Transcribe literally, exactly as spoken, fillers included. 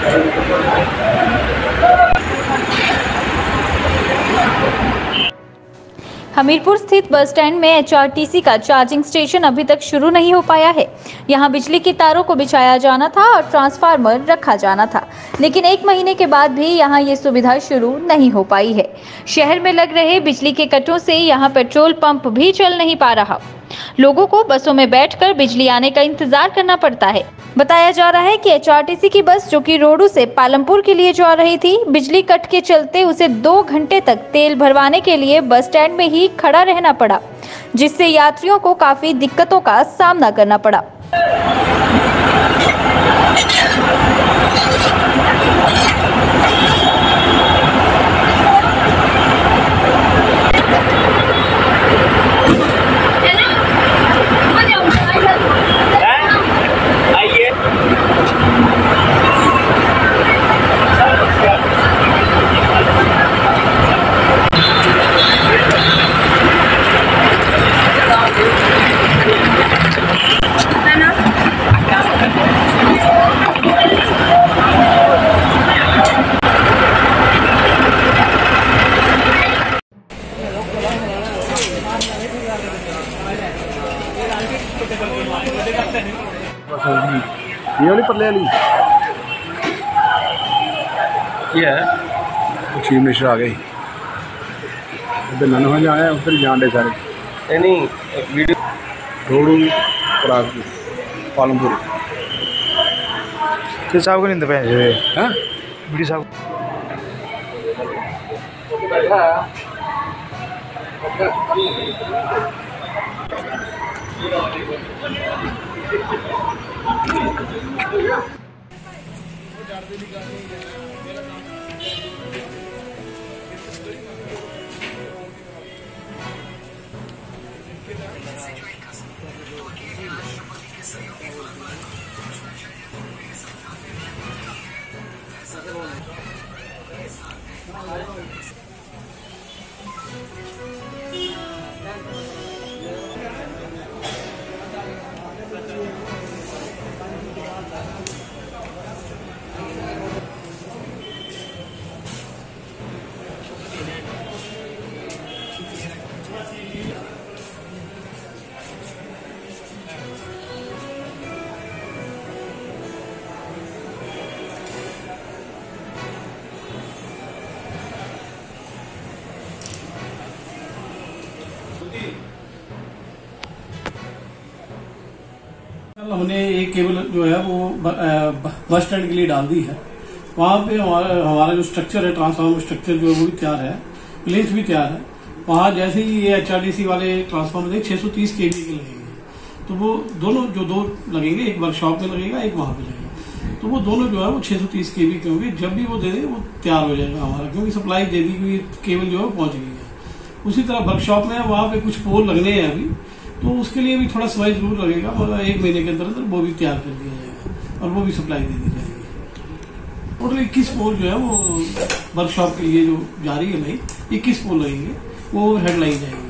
हमीरपुर स्थित bus stand में H R T C का चार्जिंग स्टेशन अभी तक शुरू नहीं हो पाया है। यहां बिजली की तारों को बिछाया जाना था और ट्रांसफार्मर रखा जाना था, लेकिन एक महीने के बाद भी यहां ये सुविधा शुरू नहीं हो पाई है। शहर में लग रहे बिजली के कटों से यहां पेट्रोल पंप भी चल नहीं पा रहा। लोगों को बसों में बैठकर बिजली आने का इंतजार करना पड़ता है। बताया जा रहा है कि एच आर टी सी की बस जो कि रोडू से पालमपुर के लिए जा रही थी, बिजली कट के चलते उसे दो घंटे तक तेल भरवाने के लिए बस स्टैंड में ही खड़ा रहना पड़ा, जिससे यात्रियों को काफी दिक्कतों का सामना करना पड़ा। ये वाली पल्ले वाली ये है चीफ मिनिस्टर आ गई उधर नन हो जाए उधर जान दे सारे नहीं वीडियो रोडू परागपुर पालमपुर किस साहब को नहीं दे हैं वीडियो साहब हमने एक केबल जो है वो बस स्टैंड के लिए डाल दी है। वहाँ पे हमारा हमारा जो स्ट्रक्चर है, ट्रांसफार्मर स्ट्रक्चर जो है वो भी तैयार है, प्लेस भी तैयार है। वहाँ जैसे ही ये एच आर टी सी वाले ट्रांसफार्मर छह सौ तीस केवी के लगेंगे, तो वो दोनों जो दो लगेंगे, एक वर्कशॉप में लगेगा, एक वहाँ पे लगेगा, तो वो दोनों जो है वो छह सौ तीस केवी के होंगे। जब भी वो दे दे वो तैयार हो जाएगा हमारा, क्योंकि सप्लाई दे दी, क्योंकि केबल जो है वो पहुंच गई है। उसी तरह वर्कशॉप में वहाँ पे कुछ पोल लगने हैं अभी, तो उसके लिए भी थोड़ा समय जरूर लगेगा, मगर एक महीने के अंदर अंदर वो भी तैयार कर दिया जाएगा और वो भी सप्लाई दे दी जाएगी। टोटल इक्कीस पोल जो है वो वर्कशॉप के लिए जो जा रही है, नहीं इक्कीस पोल लगेंगे, वो हेडलाइन जाएंगे।